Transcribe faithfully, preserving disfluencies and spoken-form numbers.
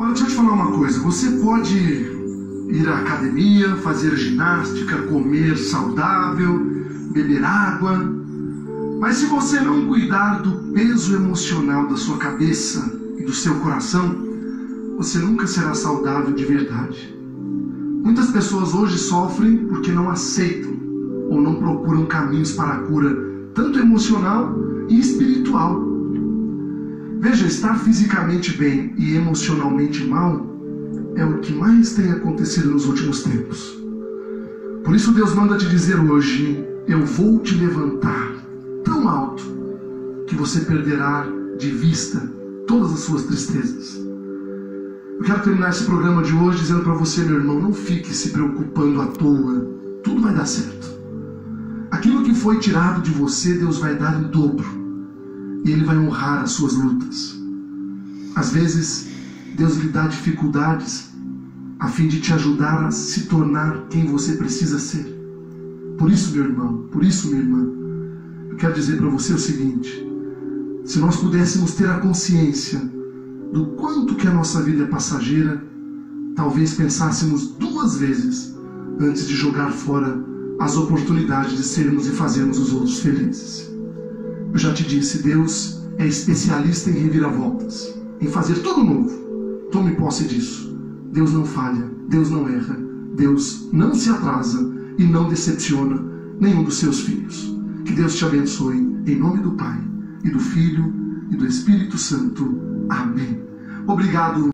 Olha, deixa eu te falar uma coisa. Você pode ir à academia, fazer ginástica, comer saudável, beber água, mas se você não cuidar do peso emocional da sua cabeça e do seu coração, você nunca será saudável de verdade. Muitas pessoas hoje sofrem porque não aceitam ou não procuram caminhos para a cura, tanto emocional e espiritual. Veja, estar fisicamente bem e emocionalmente mal é o que mais tem acontecido nos últimos tempos. Por isso Deus manda te dizer hoje: eu vou te levantar tão alto que você perderá de vista todas as suas tristezas. Eu quero terminar esse programa de hoje dizendo para você, meu irmão, não fique se preocupando à toa. Tudo vai dar certo. Aquilo que foi tirado de você, Deus vai dar em dobro. E Ele vai honrar as suas lutas. Às vezes, Deus lhe dá dificuldades a fim de te ajudar a se tornar quem você precisa ser. Por isso, meu irmão, por isso, minha irmã, eu quero dizer para você o seguinte: se nós pudéssemos ter a consciência do quanto que a nossa vida é passageira, talvez pensássemos duas vezes antes de jogar fora as oportunidades de sermos e fazermos os outros felizes. Eu já te disse, Deus é especialista em reviravoltas, em fazer tudo novo. Tome posse disso. Deus não falha, Deus não erra, Deus não se atrasa e não decepciona nenhum dos seus filhos. Que Deus te abençoe, em nome do Pai, e do Filho, e do Espírito Santo. Amém. Obrigado.